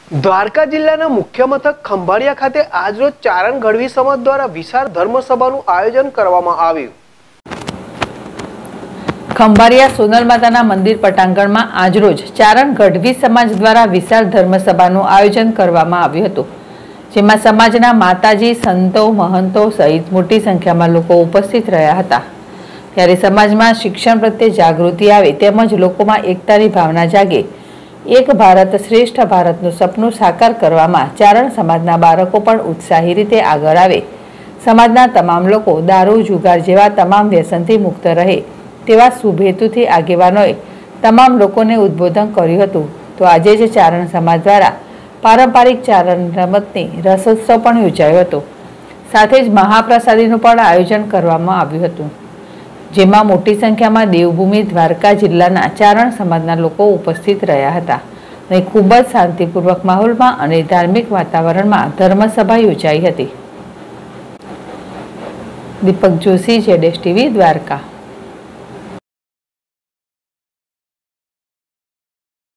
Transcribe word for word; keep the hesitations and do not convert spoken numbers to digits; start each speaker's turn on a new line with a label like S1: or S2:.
S1: દ્વારકા જિલ્લાના મુખ્ય મથક ખંભાળિયા ખાતે આજરોજ ચારણ ગઢવી સમાજ દ્વારા વિશાળ ધર્મસભાનું આયોજન કરવામાં આવ્યું।
S2: ખંભાળિયા સોનલ માતાના મંદિર પટાંગણમાં આજરોજ ચારણ ગઢવી સમાજ દ્વારા વિશાળ ધર્મસભાનું આયોજન કરવામાં આવ્યું હતું, જેમાં સમાજના માતાજી, સંતો, મહંતો સહિત મોટી સંખ્યામાં લોકો ઉપસ્થિત રહ્યા હતા। ત્યારે સમાજમાં શિક્ષણ પ્રત્યે જાગૃતિ આવે તેમજ લોકોમાં એકતાની ભાવના જાગે, એક ભારત શ્રેષ્ઠ ભારતનું સપનું સાકાર કરવામાં ચારણ સમાજના બાળકો પણ ઉત્સાહી રીતે આગળ આવે, સમાજના તમામ લોકો દારૂ, જુગાર જેવા તમામ વ્યસનથી મુક્ત રહે તેવા શુભ હેતુથી આગેવાનોએ તમામ લોકોને ઉદ્બોધન કર્યું હતું। તો આજે જ ચારણ સમાજ દ્વારા પારંપરિક ચારણ રમતની રસોત્સવ પણ યોજાયો હતો, સાથે જ મહાપ્રસાદીનું પણ આયોજન કરવામાં આવ્યું હતું, જેમાં મોટી સંખ્યામાં દેવભૂમિ દ્વારકા જિલ્લાના ચારણ સમાજના લોકો ઉપસ્થિત રહ્યા હતા અને ખૂબ જ શાંતિપૂર્વક માહોલમાં અને ધાર્મિક વાતાવરણમાં ધર્મસભા યોજાઈ હતી। દીપક જોશી, જેડેશ ટીવી, દ્વારકા।